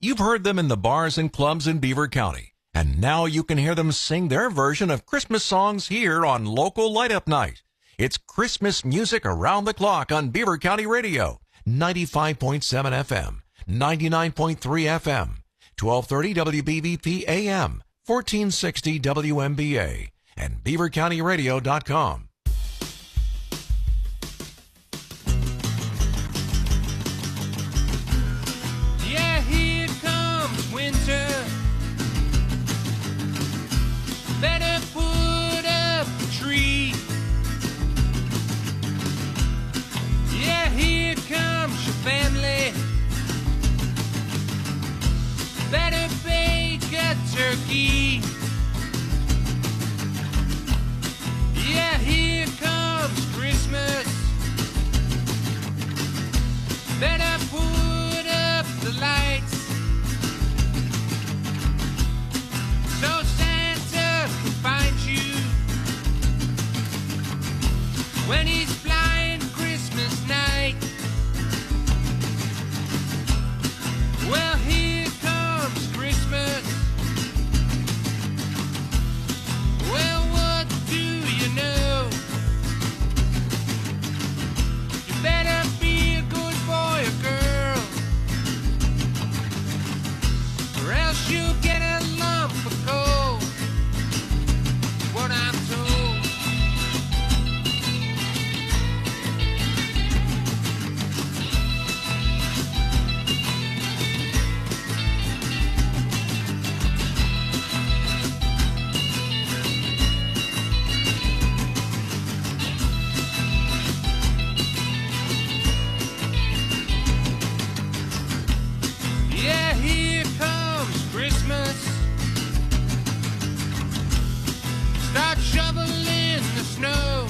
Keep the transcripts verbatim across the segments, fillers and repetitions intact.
You've heard them in the bars and clubs in Beaver County, and now you can hear them sing their version of Christmas songs here on Local Light Up Night. It's Christmas music around the clock on Beaver County Radio, ninety-five point seven F M, ninety-nine point three F M, twelve thirty W B V P A M, fourteen sixty W M B A, and beaver county radio dot com. Yeah, here comes winter. Better put up the tree. Yeah, here comes your family. Better bake a turkey. Yeah, here comes Christmas. Better put up the lights so Santa can find you when he's flying Christmas night. Well, here comes Christmas. Well, what do you know? You better be a good boy or girl, or else you'll get a lump of coal. What I'm told. Yeah, here comes Christmas. Start shoveling the snow,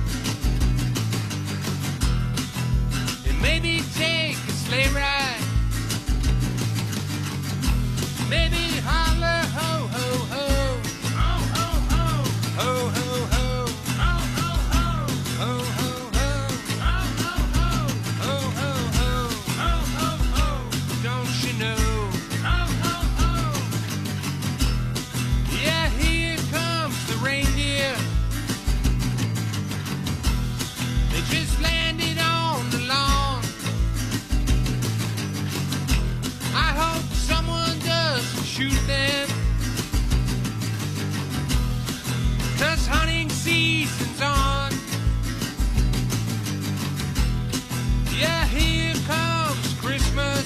and maybe take a sleigh ride. Maybe holler ho ho ho, ho ho ho, ho ho ho, ho ho ho, ho ho ho, ho ho ho, ho ho ho, ho ho ho. Don't you know? Ho ho ho. Yeah, here comes the reindeer. They just landed on the lawn. I hope someone doesn't shoot them, 'cause hunting season's on. Yeah, here comes Christmas.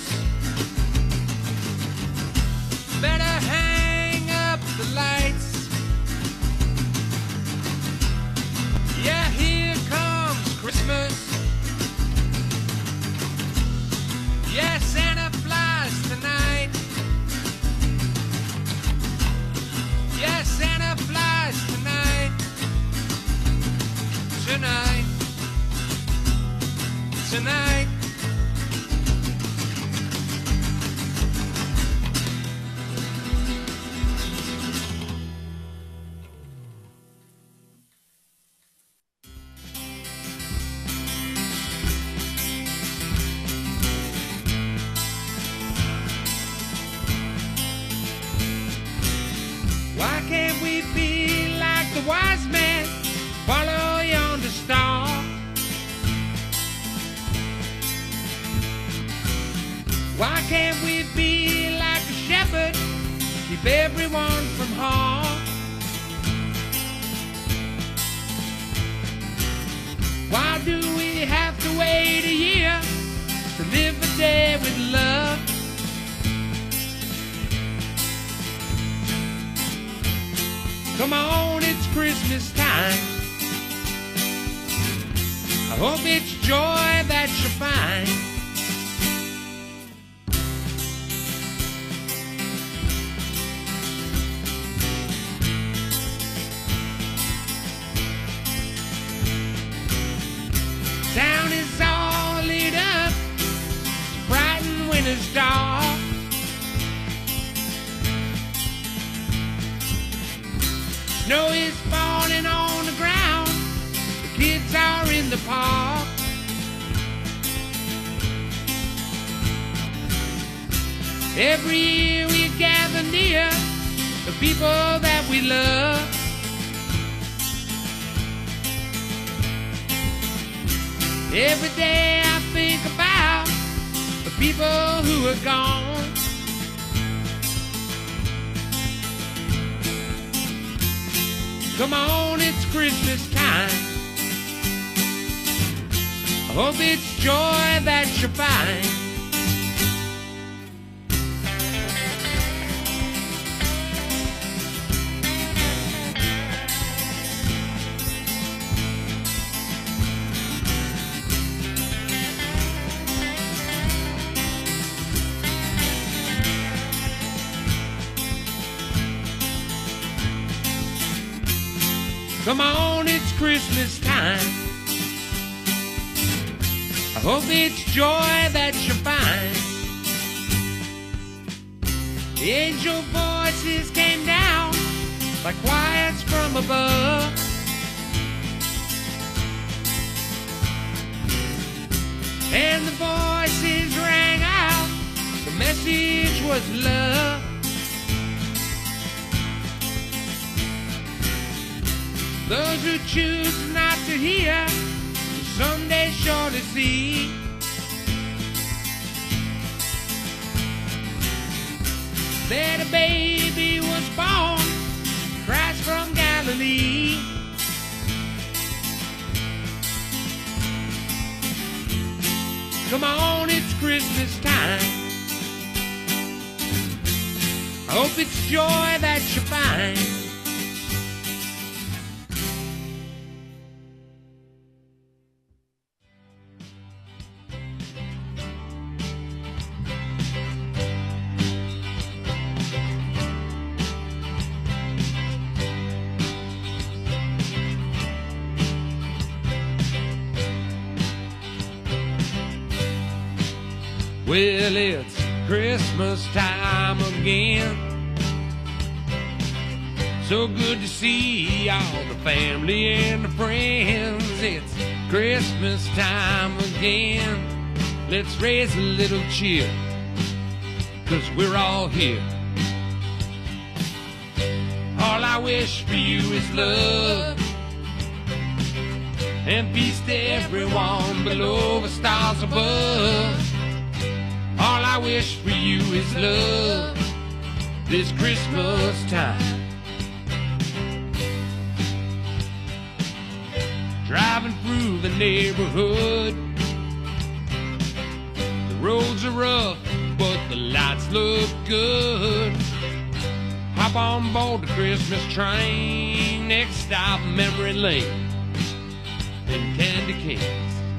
Better hang up the lights. Yeah, here comes Christmas. Yeah, Santa flies tonight. Yeah, Santa flies tonight. Tonight. Tonight. Why can't we be like the wise man? Follow yonder star. Why can't we be like a shepherd? Keep everyone from harm. Why do we have to wait a year to live a day with love? Come on, it's Christmas time. I hope it's joy that you find. Town is all lit up, bright and winter's dark. Snow is falling on the ground. The kids are in the park. Every year we gather near the people that we love. Every day I think about the people who are gone. Come on, it's Christmas time. I hope it's joy that you find. Come on, it's Christmas time. I hope it's joy that you find. The angel voices came down like choirs from above. And the voices rang out, the message was love. Those who choose not to hear, someday sure to see. That a baby was born, Christ from Galilee. Come on, it's Christmas time. I hope it's joy that you find. Well, it's Christmas time again. So good to see all the family and the friends. It's Christmas time again. Let's raise a little cheer, 'cause we're all here. All I wish for you is love and peace to everyone below the stars above. All I wish for you is love this Christmas time. Driving through the neighborhood, the roads are rough, but the lights look good. Hop on board the Christmas train, next stop Memory Lane and candy canes.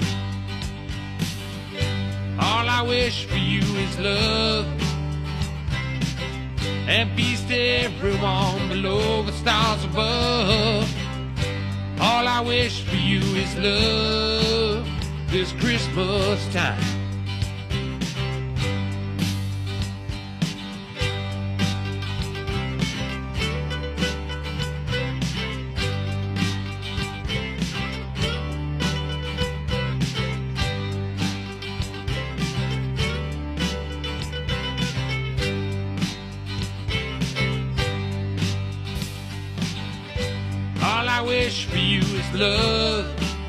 All I wish for you is love and peace to everyone below the stars above. All I wish for you is love this Christmas time. All I wish for you is love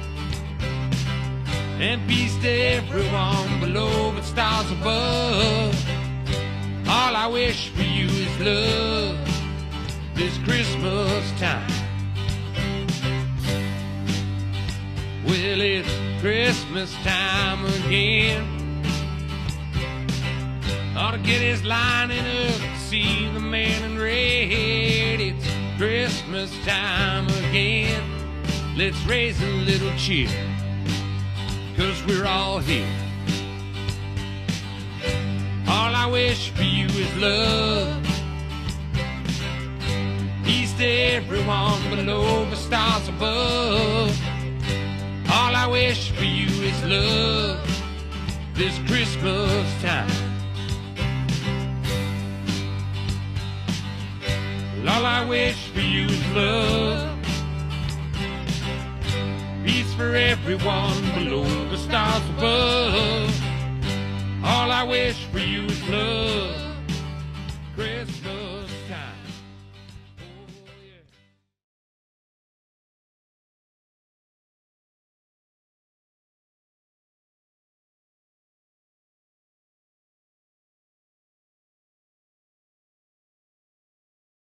and peace to everyone below the stars above. All I wish for you is love this Christmas time. Well, it's Christmas time again. Ought to get his lining up to see the man in red. It's Christmas time again. Let's raise a little cheer, 'cause we're all here. All I wish for you is love, peace to everyone below the stars above. All I wish for you is love this Christmas time. All I wish for you is love, peace for everyone below the stars above. All I wish for you is love